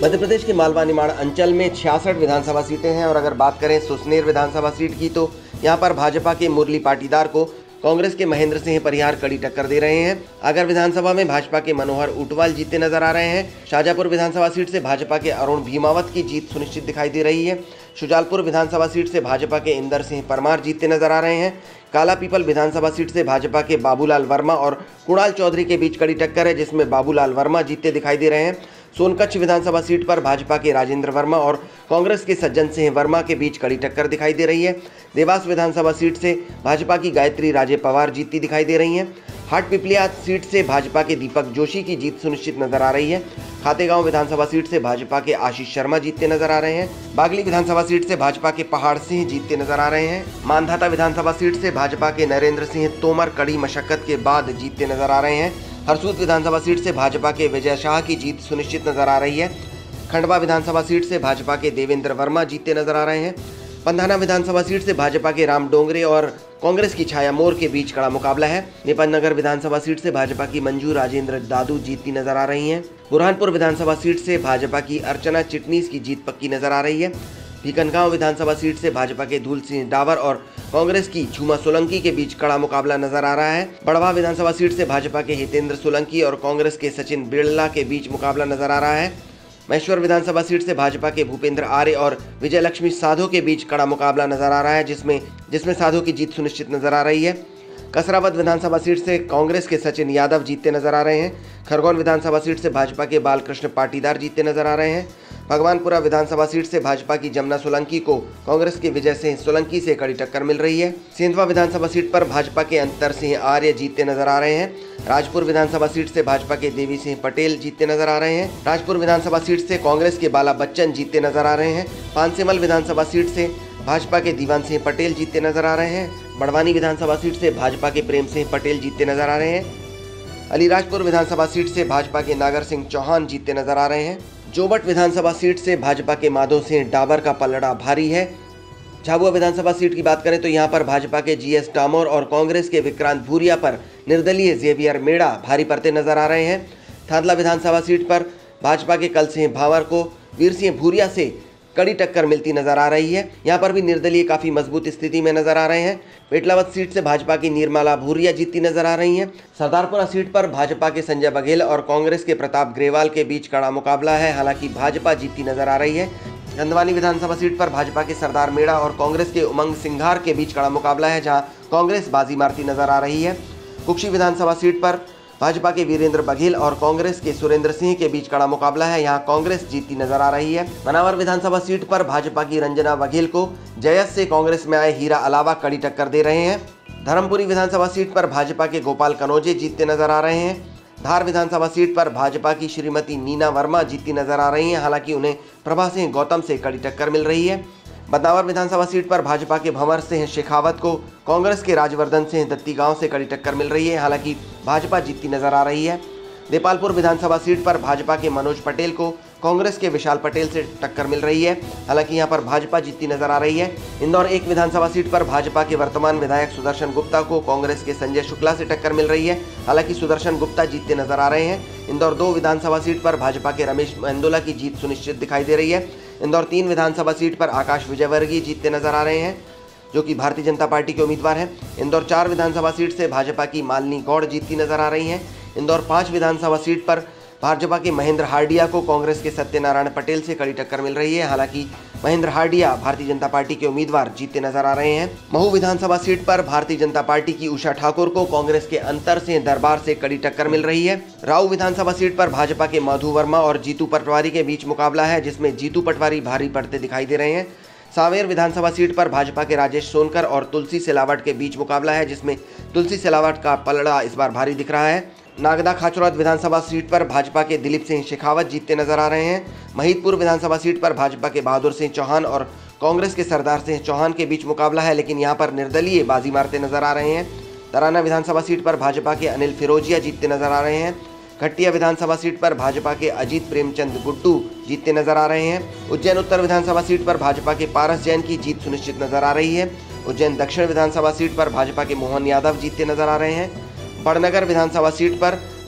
मध्य प्रदेश के मालवा निमाड़ अंचल में 66 विधानसभा सीटें हैं और अगर बात करें सुसनेर विधानसभा सीट की तो यहां पर भाजपा के मुरली पाटीदार को कांग्रेस के महेंद्र सिंह परिहार कड़ी टक्कर दे रहे हैं। अगर विधानसभा में भाजपा के मनोहर ऊंटवाल जीतते नजर आ रहे हैं। शाजापुर विधानसभा सीट से भाजपा के अरुण भीमावत की जीत सुनिश्चित दिखाई दे रही है। शुजालपुर विधानसभा सीट से भाजपा के इंदर सिंह परमार जीतते नजर आ रहे हैं। काला पीपल विधानसभा सीट से भाजपा के बाबूलाल वर्मा और कुणाल चौधरी के बीच कड़ी टक्कर है, जिसमें बाबूलाल वर्मा जीतते दिखाई दे रहे हैं। सोनकच्छ विधानसभा सीट पर भाजपा के राजेंद्र वर्मा और कांग्रेस के सज्जन सिंह वर्मा के बीच कड़ी टक्कर दिखाई दे रही है। देवास विधानसभा सीट से भाजपा की गायत्री राजे पवार जीतती दिखाई दे रही हैं। हाटपिपलिया सीट से भाजपा के दीपक जोशी की जीत सुनिश्चित नजर आ रही है। खातेगांव विधानसभा सीट से भाजपा के आशीष शर्मा जीतते नजर आ रहे हैं। बागली विधानसभा सीट से भाजपा के पहाड़ सिंह जीतते नजर आ रहे हैं। मानधाता विधानसभा सीट से भाजपा के नरेंद्र सिंह तोमर कड़ी मशक्कत के बाद जीतते नजर आ रहे हैं। हरसूद विधानसभा सीट से भाजपा के विजय शाह की जीत सुनिश्चित नजर आ रही है। खंडवा विधानसभा सीट से भाजपा के देवेंद्र वर्मा जीतते नजर आ रहे हैं। पंधाना विधानसभा सीट से भाजपा के राम डोंगरे और कांग्रेस की छाया मोर के बीच कड़ा मुकाबला है। नेपाल विधानसभा सीट से भाजपा की मंजू राजेंद्र दादू जीतती नजर आ रही हैं। बुरहानपुर विधानसभा सीट से भाजपा की अर्चना चिटनीस की जीत पक्की नजर आ रही है। भीकनगांव विधानसभा सीट से भाजपा के धूल सिंह डावर और कांग्रेस की झूमा सोलंकी के बीच कड़ा मुकाबला नजर आ रहा है। बड़वा विधानसभा सीट से भाजपा के हितेंद्र सोलंकी और कांग्रेस के सचिन बिरला के बीच मुकाबला नजर आ रहा है। महेश्वर विधानसभा सीट से भाजपा के भूपेंद्र आर्य और विजय लक्ष्मी साधो के बीच कड़ा मुकाबला नजर आ रहा है, जिसमें साधो की जीत सुनिश्चित नजर आ रही है। कसरावद विधानसभा सीट से कांग्रेस के सचिन यादव जीतते नजर आ रहे हैं। खरगोन विधानसभा सीट से भाजपा के बालकृष्ण पाटीदार जीतते नजर आ रहे हैं। भगवानपुरा विधानसभा सीट से भाजपा की जमुना सोलंकी को कांग्रेस के विजय सिंह सोलंकी से कड़ी टक्कर मिल रही है। सेंधवा विधानसभा सीट पर भाजपा के अंतर सिंह आर्य जीतते नजर आ रहे हैं। राजपुर विधानसभा सीट से भाजपा के देवी सिंह पटेल जीतते नजर आ रहे हैं। राजपुर विधानसभा सीट से कांग्रेस के बाला बच्चन जीतते नजर आ रहे हैं। पानसेमल विधानसभा सीट से भाजपा के दीवान सिंह पटेल जीतते नजर आ रहे हैं। बड़वानी विधानसभा सीट से भाजपा के प्रेम सिंह पटेल जीतते नजर आ रहे हैं। अलीराजपुर विधानसभा सीट से भाजपा के नागर सिंह चौहान जीतते नजर आ रहे हैं। जोबट विधानसभा सीट से भाजपा के माधव सिंह डाबर का पलड़ा भारी है। झाबुआ विधानसभा सीट की बात करें तो यहां पर भाजपा के जीएस डामोर और कांग्रेस के विक्रांत भूरिया पर निर्दलीय जेवियर मेड़ा भारी पड़ते नजर आ रहे हैं। थांदला विधानसभा सीट पर भाजपा के कल सिंह भावर को वीर सिंह भूरिया से कड़ी टक्कर मिलती नजर आ रही है। यहां पर भी निर्दलीय काफी मजबूत स्थिति में नजर आ रहे हैं। पेटलावत सीट से भाजपा की निर्मला भूरिया जीतती नजर आ रही हैं। सरदारपुरा सीट पर भाजपा के संजय बघेल और कांग्रेस के प्रताप ग्रेवाल के बीच कड़ा मुकाबला है, हालांकि भाजपा जीतती नजर आ रही है। गंधवानी विधानसभा सीट पर भाजपा के सरदार मेड़ा और कांग्रेस के उमंग सिंघार के बीच कड़ा मुकाबला है, जहां कांग्रेस बाजी मारती नजर आ रही है। कुक्षी विधानसभा सीट पर भाजपा के वीरेंद्र बघेल और कांग्रेस के सुरेंद्र सिंह के बीच कड़ा मुकाबला है, यहां कांग्रेस जीतती नजर आ रही है। मनावर विधानसभा सीट पर भाजपा की रंजना बघेल को जयस से कांग्रेस में आए हीरा अलावा कड़ी टक्कर दे रहे हैं। धर्मपुरी विधानसभा सीट पर भाजपा के गोपाल कनौजे जीतते नजर आ रहे हैं। धार विधानसभा सीट पर भाजपा की श्रीमती नीना वर्मा जीतती नजर आ रही हैं, हालांकि उन्हें प्रभा सिंह गौतम से कड़ी टक्कर मिल रही है। बदनावर विधानसभा सीट पर भाजपा के भंवर सिंह शेखावत को कांग्रेस के राजवर्धन सिंह दत्ती गांव से कड़ी टक्कर मिल रही है, हालांकि भाजपा जीतती नजर आ रही है। देपालपुर विधानसभा सीट पर भाजपा के मनोज पटेल को कांग्रेस के विशाल पटेल से टक्कर मिल रही है, हालांकि यहां पर भाजपा जीतती नजर आ रही है। इंदौर एक विधानसभा सीट पर भाजपा के वर्तमान विधायक सुदर्शन गुप्ता को कांग्रेस के संजय शुक्ला से टक्कर मिल रही है, हालांकि सुदर्शन गुप्ता जीतते नजर आ रहे हैं। इंदौर 2 विधानसभा सीट पर भाजपा के रमेश मेंदोला की जीत सुनिश्चित दिखाई दे रही है। इंदौर 3 विधानसभा सीट पर आकाश विजयवर्गीय जीतते नजर आ रहे हैं, जो कि भारतीय जनता पार्टी के उम्मीदवार हैं। इंदौर 4 विधानसभा सीट से भाजपा की मालिनी गौड़ जीतती नजर आ रही हैं। इंदौर 5 विधानसभा सीट पर भाजपा के महेंद्र हार्डिया को कांग्रेस के सत्यनारायण पटेल से कड़ी टक्कर मिल रही है, हालांकि महेंद्र हार्डिया भारतीय जनता पार्टी के उम्मीदवार जीतते नजर आ रहे हैं। महू विधानसभा सीट पर भारतीय जनता पार्टी की उषा ठाकुर को कांग्रेस के अंतर सिंह दरबार से कड़ी टक्कर मिल रही है। राऊ विधानसभा सीट पर भाजपा के मधु वर्मा और जीतू पटवारी के बीच मुकाबला है, जिसमें जीतू पटवारी भारी पड़ते दिखाई दे रहे हैं। सांवेर विधानसभा सीट पर भाजपा के राजेश सोनकर और तुलसी सिलावट के बीच मुकाबला है, जिसमें तुलसी सिलावट का पलड़ा इस बार भारी दिख रहा है। नागदा खाचौराद विधानसभा सीट पर भाजपा के दिलीप सिंह शेखावत जीतते नजर आ रहे हैं। महिदपुर विधानसभा सीट पर भाजपा के बहादुर सिंह चौहान और कांग्रेस के सरदार सिंह चौहान के बीच मुकाबला है, लेकिन यहां पर निर्दलीय बाजी मारते नजर आ रहे हैं। तराना विधानसभा सीट पर भाजपा के अनिल फिरोजिया जीतते नजर आ रहे हैं। खट्टिया विधानसभा सीट पर भाजपा के अजीत प्रेमचंद गुड्डू जीतते नजर आ रहे हैं। उज्जैन उत्तर विधानसभा सीट पर भाजपा के पारस जैन की जीत सुनिश्चित नजर आ रही है। उज्जैन दक्षिण विधानसभा सीट पर भाजपा के मोहन यादव जीतते नजर आ रहे हैं। बड़नगर विधानसभा सीट पर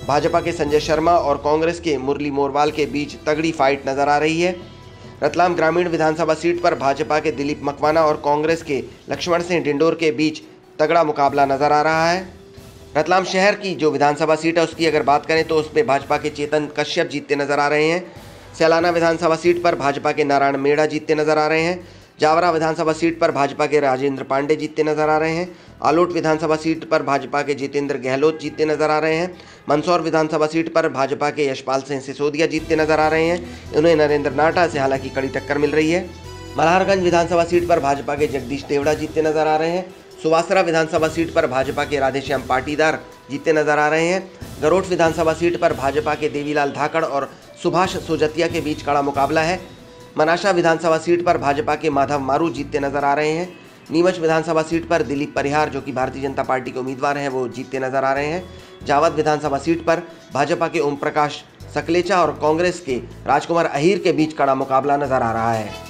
भाजपा के संजय शर्मा और कांग्रेस के मुरली मोरवाल के बीच तगड़ी फाइट नजर आ रही है। रतलाम ग्रामीण विधानसभा सीट पर भाजपा के दिलीप मकवाना और कांग्रेस के लक्ष्मण सिंह डिंडोर के बीच तगड़ा मुकाबला नजर आ रहा है। रतलाम शहर की जो विधानसभा सीट है उसकी अगर बात करें तो उसमें भाजपा के चेतन कश्यप जीतते नजर आ रहे हैं। सैलाना विधानसभा सीट पर भाजपा के नारायण मेड़ा जीतते नजर आ रहे हैं। जावरा विधानसभा सीट पर भाजपा के राजेंद्र पांडे जीतते नजर आ रहे हैं। आलोट विधानसभा सीट पर भाजपा के जितेंद्र गहलोत जीतते नजर आ रहे हैं। मंदसौर विधानसभा सीट पर भाजपा के यशपाल सिंह सिसोदिया जीतते नजर आ रहे हैं। उन्हें नरेंद्र नाटा से हालांकि कड़ी टक्कर मिल रही है। मल्हारगंज विधानसभा सीट पर भाजपा के जगदीश तेवड़ा जीतते नजर आ रहे हैं। सुवासरा विधानसभा सीट पर भाजपा के राधेश्याम पाटीदार जीतते नजर आ रहे हैं। गरोठ विधानसभा सीट पर भाजपा के देवीलाल धाकड़ और सुभाष सोजतिया के बीच कड़ा मुकाबला है। मनाशा विधानसभा सीट पर भाजपा के माधव मारू जीतते नजर आ रहे हैं। नीमच विधानसभा सीट पर दिलीप परिहार जो कि भारतीय जनता पार्टी के उम्मीदवार हैं वो जीतते नजर आ रहे हैं। जावद विधानसभा सीट पर भाजपा के ओम प्रकाश सकलेचा और कांग्रेस के राजकुमार अहीर के बीच कड़ा मुकाबला नजर आ रहा है।